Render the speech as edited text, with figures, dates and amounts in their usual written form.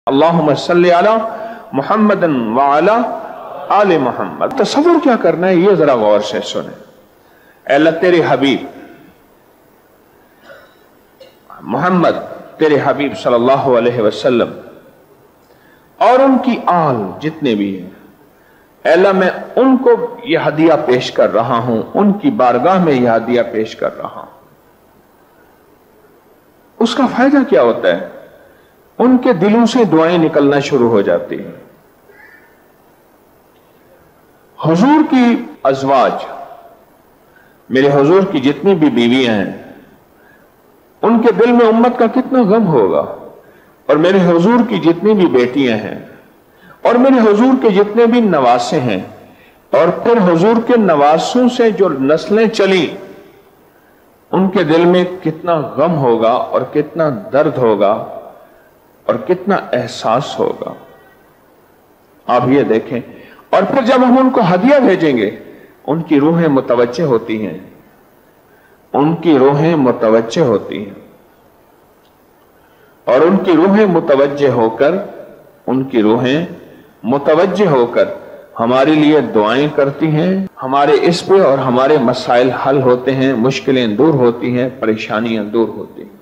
अल्लाहुम्मा सल्ली अला मुहम्मद व अला आले मोहम्मद। तसव्वुर क्या करना है ये जरा गौर से सुने। अल्लाह तेरे हबीब मोहम्मद, तेरे हबीब सल्लल्लाहु अलैहि वसल्लम और उनकी आल जितने भी हैं, अल्लाह मैं उनको ये हदिया पेश कर रहा हूं, उनकी बारगाह में यह हदिया पेश कर रहा हूं। उसका फायदा क्या होता है? उनके दिलों से दुआएं निकलना शुरू हो जाती हैं। हुजूर की अज़वाज, मेरे हुजूर की जितनी भी बीवियां हैं, उनके दिल में उम्मत का कितना गम होगा। और मेरे हुजूर की जितनी भी बेटियां हैं और मेरे हुजूर के जितने भी नवासे हैं और फिर हुजूर के नवासों से जो नस्लें चली, उनके दिल में कितना गम होगा और कितना दर्द होगा और कितना एहसास होगा। आप ये देखें। और फिर जब हम उनको हदिया भेजेंगे, उनकी रूहें मुतवज्जे होती हैं, उनकी रूहें मुतवज्जे होती हैं और उनकी रूहें मुतवज्जे होकर हमारे लिए दुआएं करती हैं। हमारे इस पे और हमारे मसाइल हल होते हैं, मुश्किलें दूर होती हैं, परेशानियां दूर होती हैं।